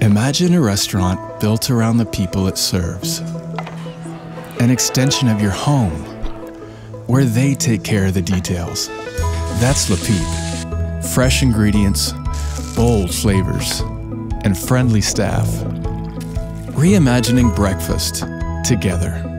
Imagine a restaurant built around the people it serves. An extension of your home, where they take care of the details. That's Peep. Fresh ingredients, bold flavors, and friendly staff. Reimagining breakfast together.